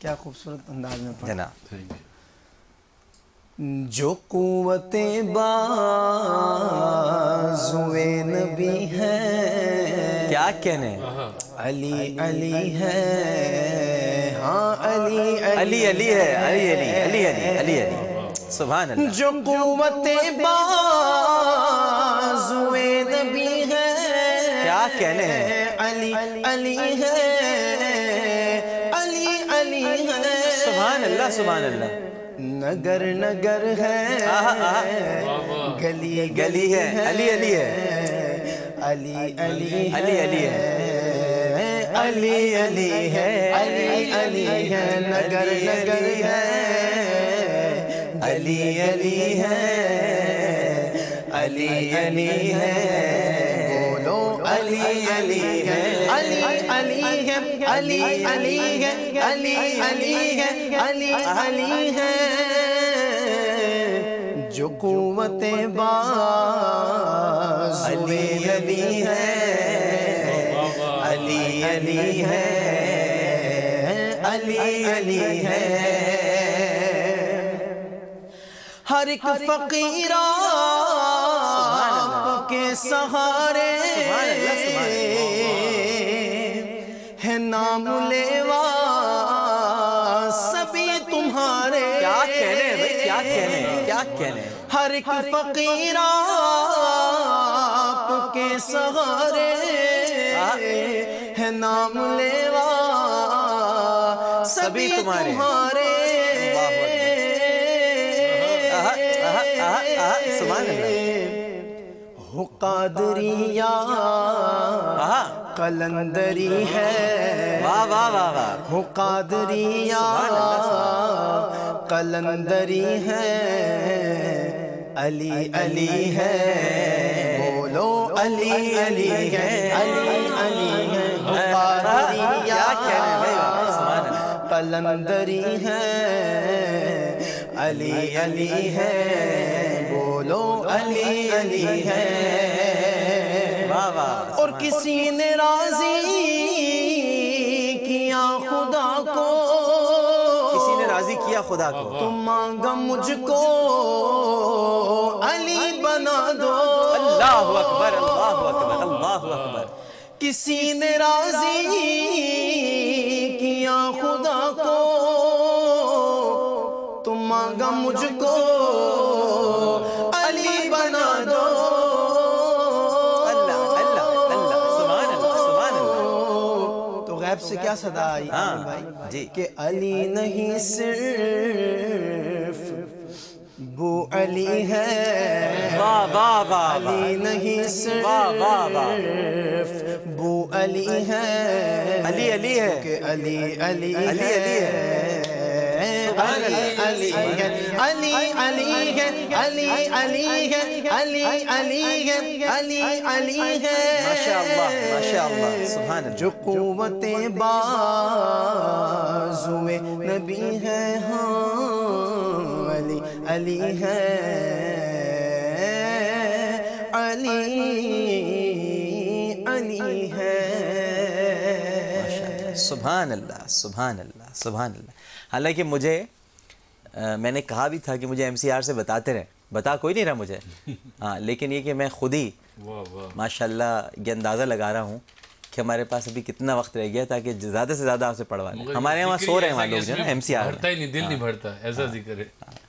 کیا خوبصورت انداز میں پڑھا جناب. جو قوت بازوئے نبی ہے کیا کہنے علی علی ہے ہاں علی علی علی ہے علی علی علی علی علی علی سبحان اللہ. جو قوت بازوئے نبی ہے کیا کہنے علی علی ہے علی علی ہے سبحان اللہ سبحان اللہ. نگر نگر ہے گلی گلی ہے علی علی ہے علی علی علی علی ہے علی علی ہے علی علی ہے نگر نگر ہے علی علی ہے علی علی ہے بولو علی علی ہے علی علی ہے علی علی ہے علی علی ہے علی علی ہے جو قوت بازوئے نبی ہے علی علی ہے علی علی ہے ہر ایک فقیر آپ کے سہارے ہے نام لیوا سبھی تمہارے. کیا کہنے بھائی کیا کہنے کیا کہنے. ہر ایک فقیر آپ کے سہارے ہے نام لیوا سبھی تمہارے. سبحان اللہ. ہو قادریہ قلندری ہے واہ واہ واہ واہ. ہو قادریہ قلندری ہے علی علی ہے بولو علی علی ہے علی علی ہے ہو قادریہ قلندری ہے علی علی ہے بولو علی علی ہے. اور کسی نے راضی کیا خدا کو کسی نے راضی کیا خدا کو تو مانگا مجھ کو علی بنا دو. اللہ اکبر اللہ اکبر اللہ اکبر. کسی نے راضی کیا خدا کو تو مانگا مجھ کو علی بنا دو. سے کیا صدا آئی بھائی کہ علی نہیں صرف بو علی ہے علی نہیں صرف بو علی ہے علی علی ہے کہ علی علی علی علی ہے علی علی ہے علی علی ہے علی علی ہے علی علی ہے علی علی ہے ماشاءاللہ ماشاءاللہ سبحان اللہ. جو قوت بازوئے نبی ہے ہاں علی علی ہے علی علی ہے. سبحان اللہ سبحان اللہ سبحان اللہ. حالانکہ مجھے میں نے کہا بھی تھا کہ مجھے ایم سی آر سے بتاتے رہے، بتا کوئی نہیں رہا مجھے ہاں، لیکن یہ کہ میں خود ہی ماشاءاللہ یہ اندازہ لگا رہا ہوں کہ ہمارے پاس ابھی کتنا وقت رہ گیا تاکہ زیادہ سے زیادہ آپ سے پڑھوا لیں. ہمارے یہاں سو رہے ہیں وہاں لوگ جو ہے نا ایم سی آر بھرتا ہی نہیں، دل نہیں بھرتا ایسا ذکر ہے.